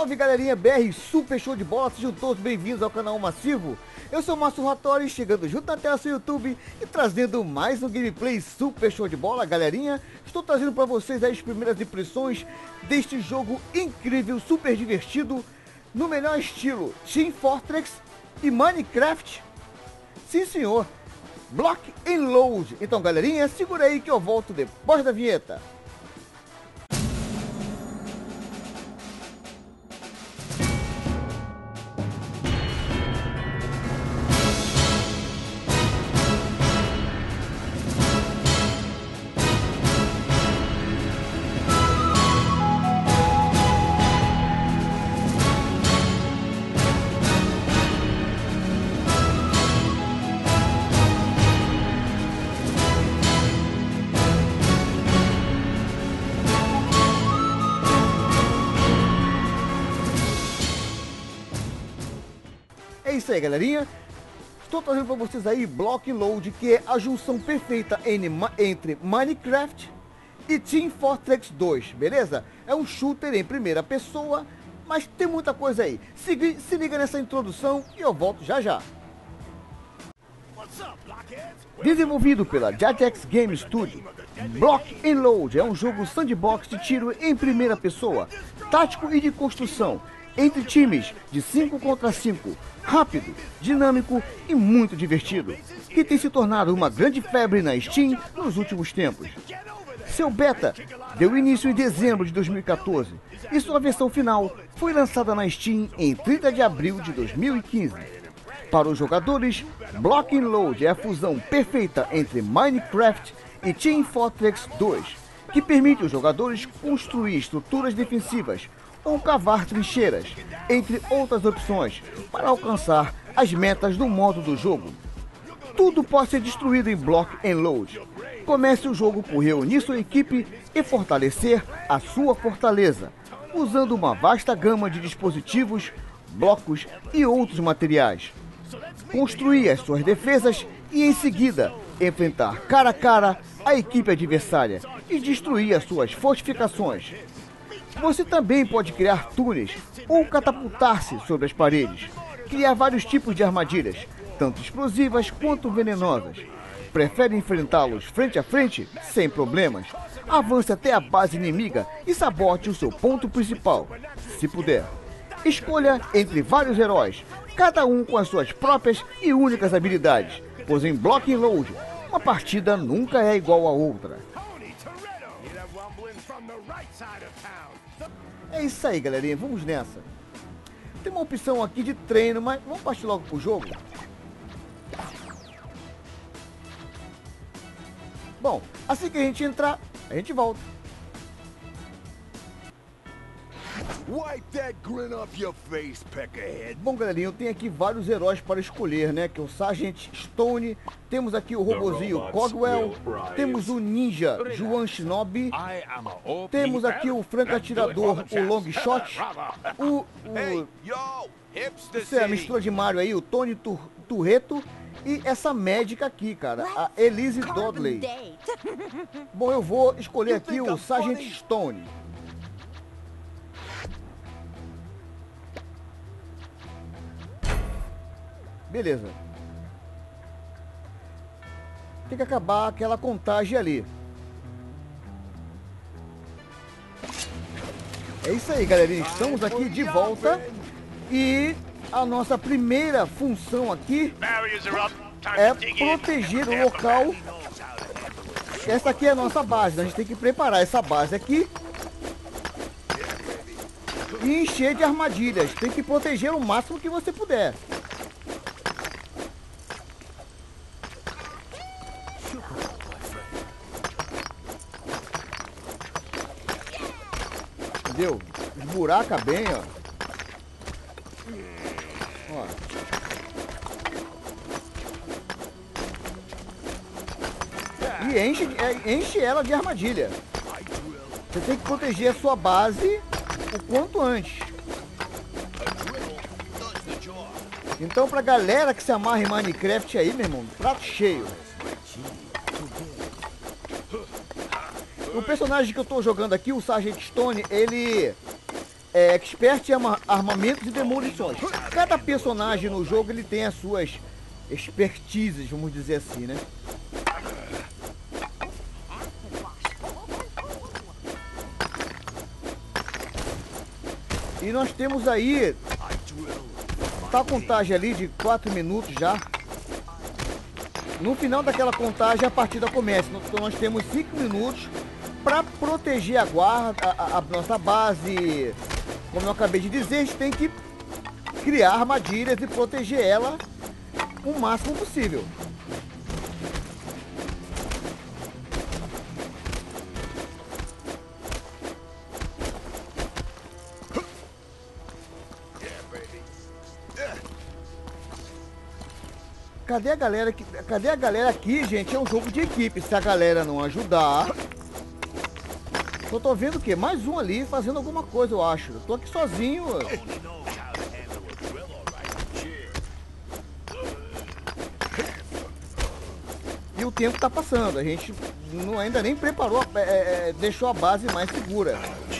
Salve galerinha BR Super Show de Bola, sejam todos bem-vindos ao canal Massivo. Eu sou o Márcio Rattori, chegando junto na tela do YouTube e trazendo mais um gameplay Super Show de Bola, galerinha. Estou trazendo para vocês as primeiras impressões deste jogo incrível, super divertido, no melhor estilo Team Fortress e Minecraft. Sim senhor, Block and Load. Então galerinha, segura aí que eu volto depois da vinheta. É isso aí galerinha, estou trazendo para vocês aí Block and Load, que é a junção perfeita entre Minecraft e Team Fortress 2, beleza? É um shooter em primeira pessoa, mas tem muita coisa aí. Se liga nessa introdução e eu volto já já. Desenvolvido pela Jagex Game Studio, Block and Load é um jogo sandbox de tiro em primeira pessoa, tático e de construção, entre times de 5 contra 5, rápido, dinâmico e muito divertido, que tem se tornado uma grande febre na Steam nos últimos tempos. Seu beta deu início em dezembro de 2014 e sua versão final foi lançada na Steam em 30 de abril de 2015. Para os jogadores, Block and Load é a fusão perfeita entre Minecraft e Team Fortress 2, que permite os jogadores construir estruturas defensivas ou cavar trincheiras, entre outras opções, para alcançar as metas do modo do jogo. Tudo pode ser destruído em Block and Load. Comece o jogo por reunir sua equipe e fortalecer a sua fortaleza, usando uma vasta gama de dispositivos, blocos e outros materiais. Construir as suas defesas e, em seguida, enfrentar cara a cara a equipe adversária e destruir as suas fortificações. Você também pode criar túneis ou catapultar-se sobre as paredes, criar vários tipos de armadilhas, tanto explosivas quanto venenosas. Prefere enfrentá-los frente a frente? Sem problemas. Avance até a base inimiga e sabote o seu ponto principal, se puder. Escolha entre vários heróis, cada um com as suas próprias e únicas habilidades, pois em Block and Load, uma partida nunca é igual a outra. É isso aí galerinha, vamos nessa. Tem uma opção aqui de treino, mas vamos partir logo pro jogo. Bom, assim que a gente entrar, a gente volta. Bom galerinha, eu tenho aqui vários heróis para escolher, né? Que é o Sargent Stone, temos aqui o robozinho Cogwell, temos o ninja Juan Shinobi, temos aqui o franco atirador, o Long Shot, isso é a mistura de Mario aí, o Tony Turreto e essa médica aqui, cara, a Elise Dodley. Bom, eu vou escolher aqui o Sargent Stone. Beleza. Tem que acabar aquela contagem ali. É isso aí, galerinha. Estamos aqui de volta. E a nossa primeira função aqui é proteger o local. Essa aqui é a nossa base. A gente tem que preparar essa base aqui e encher de armadilhas. Tem que proteger o máximo que você puder. Entendeu? Esburaca bem, ó. Ó. E enche ela de armadilha. Você tem que proteger a sua base o quanto antes. Então pra galera que se amarra em Minecraft aí, meu irmão, prato cheio. O personagem que eu tô jogando aqui, o Sargent Stone, ele expert em armamentos e demolições. Cada personagem no jogo ele tem as suas expertises, vamos dizer assim, né? E nós temos aí, tá a contagem ali de 4 minutos já. No final daquela contagem a partida começa. Então nós temos 5 minutos para proteger a guarda, a nossa base. Como eu acabei de dizer, a gente tem que criar armadilhas e proteger ela o máximo possível. Cadê a galera aqui? Cadê a galera aqui, gente? É um jogo de equipe. Se a galera não ajudar... Eu tô vendo o quê? Mais um ali fazendo alguma coisa, eu acho. Eu tô aqui sozinho. E o tempo tá passando. A gente não, ainda nem preparou, deixou a base mais segura.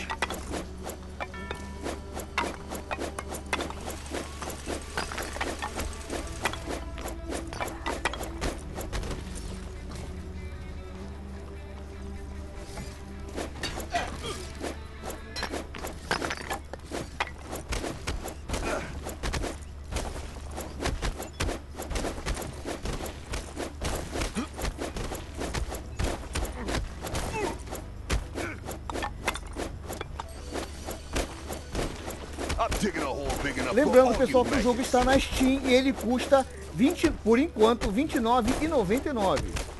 Lembrando, pessoal, que o jogo está na Steam e ele custa por enquanto, R$ 29,99.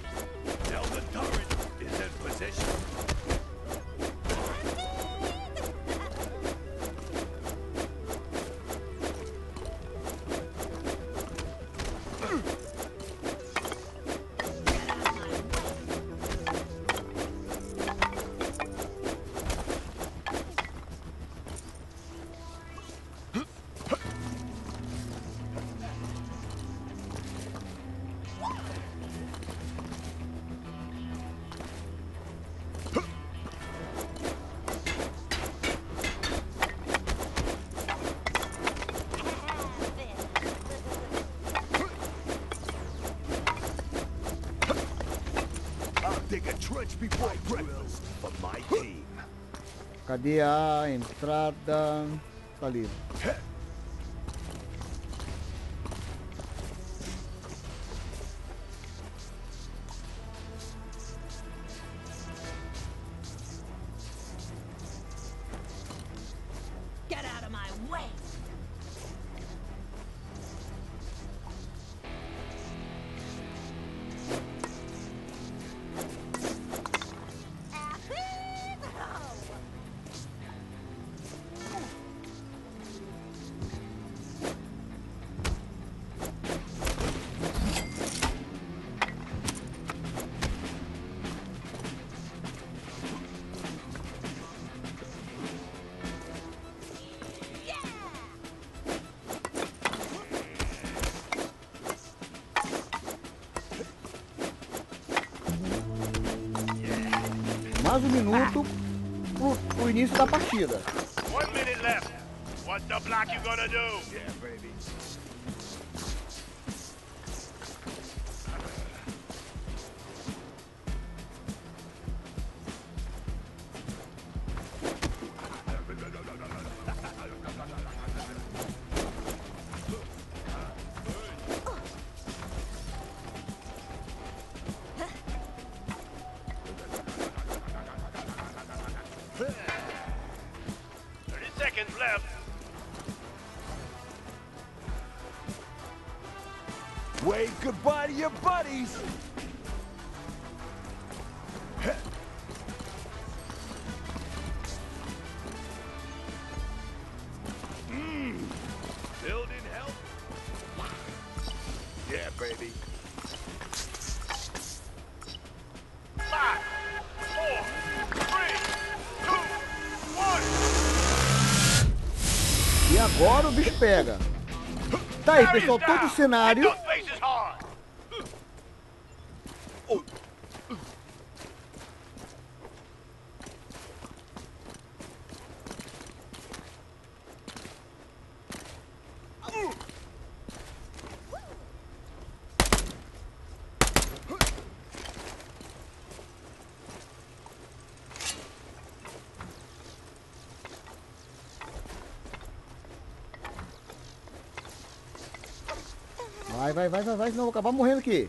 Cadê a entrada? Tá ali. Get out of my way. Mais um minuto pro início da partida. 1 minute left. What the block you gonna do? Yeah, baby. Left. Wave goodbye to your buddies. Building help. Yeah, baby. 5, 4, 3, 2, 1. E agora o bicho pega. Tá aí, pessoal, todo o cenário. Vai, senão eu vou acabar morrendo aqui.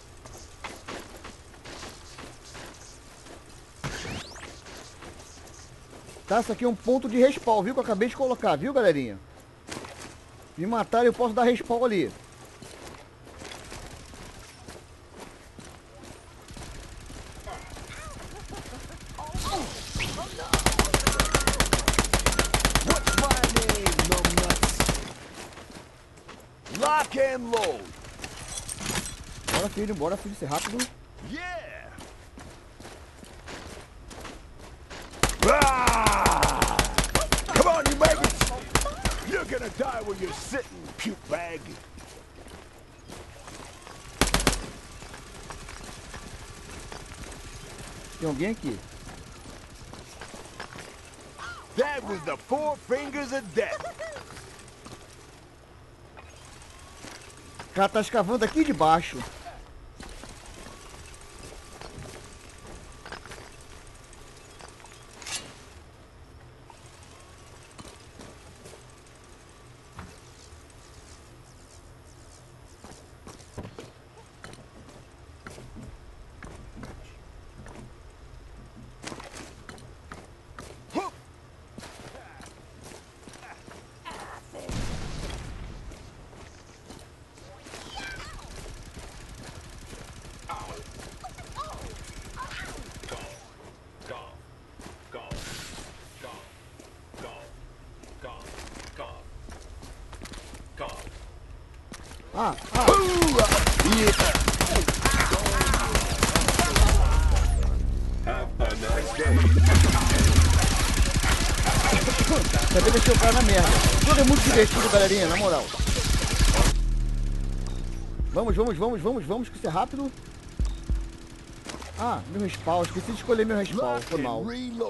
Tá, isso aqui é um ponto de respawn, viu? Que eu acabei de colocar, viu, galerinha? Me mataram, eu posso dar respawn ali. Lock and load. Bora filho, ser rápido. Yeah. Ah! Come on, you maggots. You're gonna die where you're sitting, puke bag. Tem alguém aqui? That was the four fingers of death. O cara tá escavando aqui de baixo. Também deixei o cara na merda. Tudo é muito divertido, galerinha, na moral. Vamos, que isso é rápido. Ah, meu respawn, esqueci de escolher meu respawn, foi mal.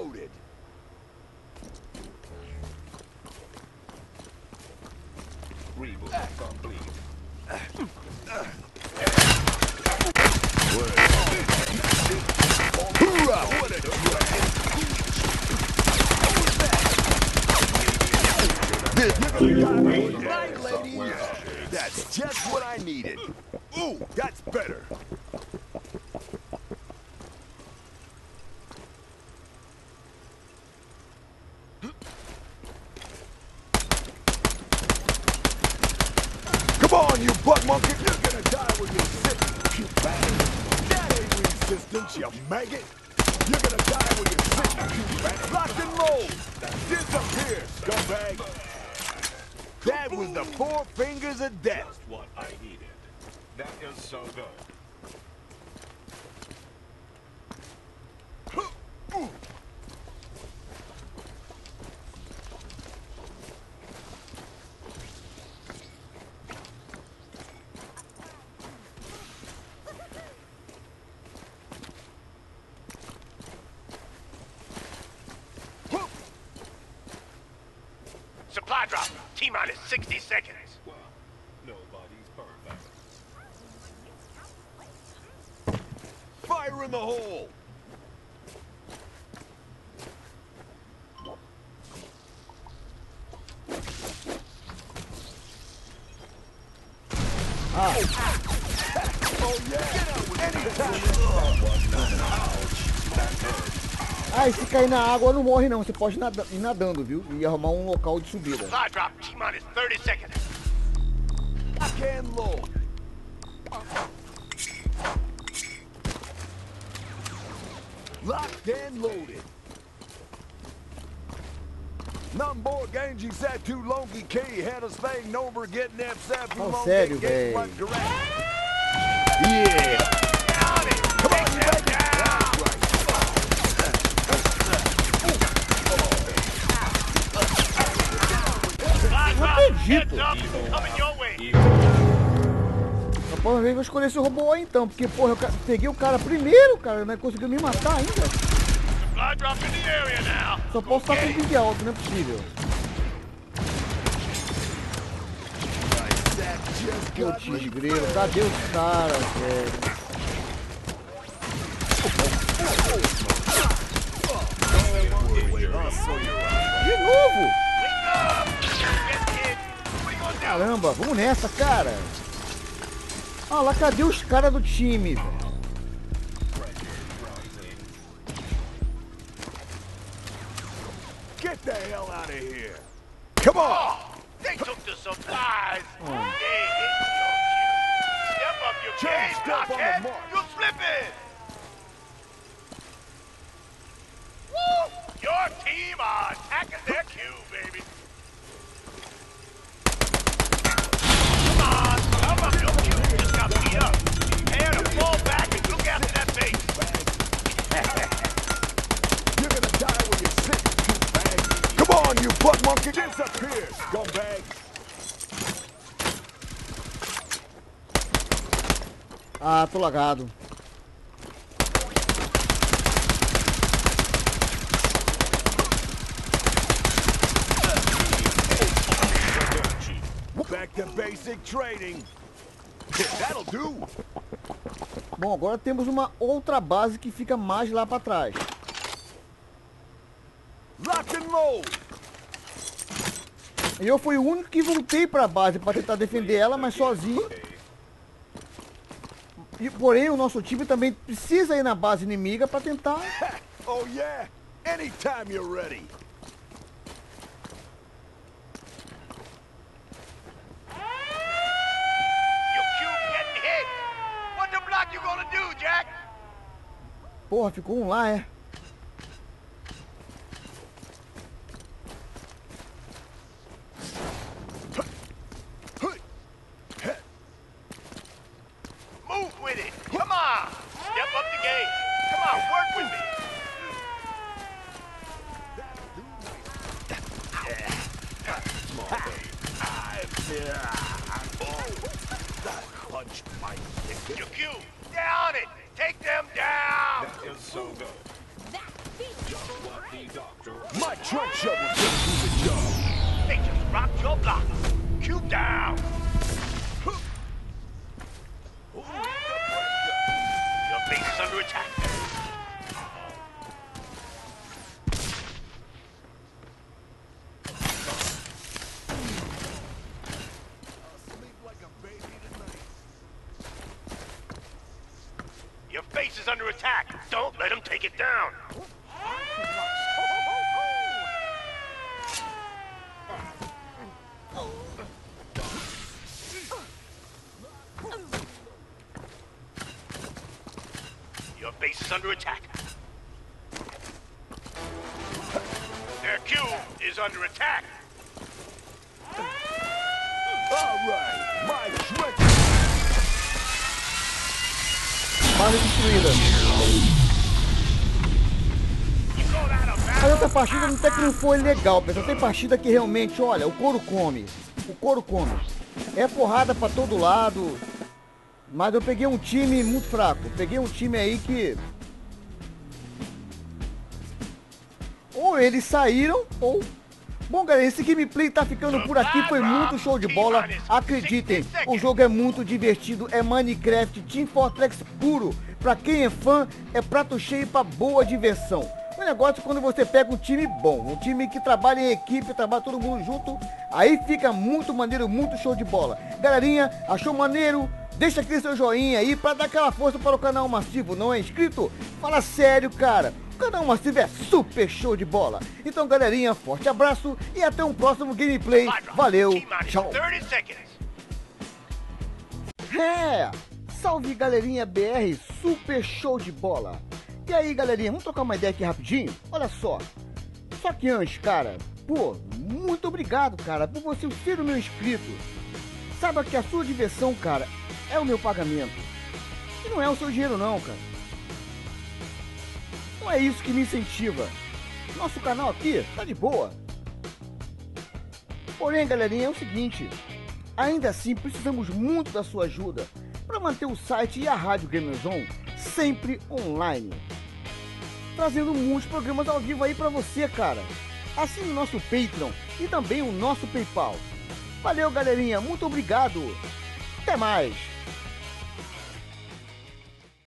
Night, ladies. That's just what I needed. Ooh, that's better. Come on, you butt monkey. You're gonna die when you're sitting, you bag. That ain't resistance, you maggot. You're gonna die when you're sitting, you bag. Lock and load. Disappear, scumbag. That was the four fingers of death. Just what I needed. That is so good. Supply drop. T-minus 60 seconds. Well, nobody's perfect. Fire in the hole. Oh yeah. Ah, e se cair na água não morre não, você pode ir nadando, viu? E arrumar um local de subida. Supply drop. T-minus 30 seconds. Lock and load. Locked and loaded. Number Ganji Satu Longi K had us thing over getting that Sabu Oh, sério, véi. Yeah. Come on, you baby. That's right. Supply Não drop. acredito. Heads up. Coming your way. Rapaz, eu vou escolher esse robô aí então, porque porra, eu peguei o cara primeiro, cara, não conseguiu me matar ainda. Supply drop in the area now. Só posso estar com vídeo alto, não é possível. Putz, grilo, cadê os caras, velho? De novo! Caramba, vamos nessa, cara! Ah lá, cadê os caras do time, velho? Get the hell out of here. Come on. Oh, they took the supplies. They hit your cue. Step up your Change game, step on the blockhead. mark. You're slipping. Woo! Your team are attacking their cue, baby. Come on, come up your cue. Just got beat up. Prepare to fall back and look after that base. You're gonna die when you sit, you bag. Come on, you butt monkey. Disappear, scumbag. Ah, tô lagado. Back to basic training. That'll do. Bom, agora temos uma outra base que fica mais lá pra trás. Lock and load. E eu fui o único que voltei pra base pra tentar defender ela, mas sozinho. E, porém, o nosso time também precisa ir na base inimiga pra tentar... Oh yeah. Anytime you're ready. Your cue getting hit. What the block you gonna do, Jack? Porra, ficou um lá, é? Move with it. Come on. Step up the game. Come on, work with me. Punched my ticket. Your cue. Down it. Take them down. That is so good. Just what the doctor. My trench shovel just do the job. They just rocked your block. Cue down. Your base is under attack. Sleep like a baby tonight. Your base is under attack. Don't let them take it down. Your base is under attack. Their cue is under attack. All right, my trench. Base destruída. You call that a Mas battle? essa partida até que não foi legal, pessoal. Tem partida que realmente, olha, o couro come. O couro come. É porrada pra todo lado. Mas eu peguei um time muito fraco. Peguei um time aí que... ou eles saíram, ou... Bom, galera, esse gameplay tá ficando por aqui. Foi muito show de bola. Acreditem, o jogo é muito divertido. É Minecraft Team Fortress puro. Pra quem é fã, é prato cheio pra boa diversão. O negócio é quando você pega um time bom, um time que trabalha em equipe, trabalha todo mundo junto, aí fica muito maneiro, muito show de bola. Galerinha, achou maneiro? Deixa aquele seu joinha aí pra dar aquela força para o canal Massivo. Não é inscrito? Fala sério, cara. O canal Massivo é super show de bola. Então, galerinha, forte abraço e até um próximo gameplay. Valeu, tchau. 30 seconds. É, salve galerinha BR, super show de bola. E aí galerinha, vamos trocar uma ideia aqui rapidinho? Olha só, só que antes, cara, pô, muito obrigado, cara, por você ser o meu inscrito. Saiba que a sua diversão, cara, é o meu pagamento. E não é o seu dinheiro não, cara. Não é isso que me incentiva. Nosso canal aqui tá de boa. Porém, galerinha, é o seguinte, ainda assim precisamos muito da sua ajuda para manter o site e a Rádio Gamerzone sempre online, trazendo muitos programas ao vivo aí para você, cara. Assine o nosso Patreon e também o nosso PayPal. Valeu, galerinha, muito obrigado. Até mais.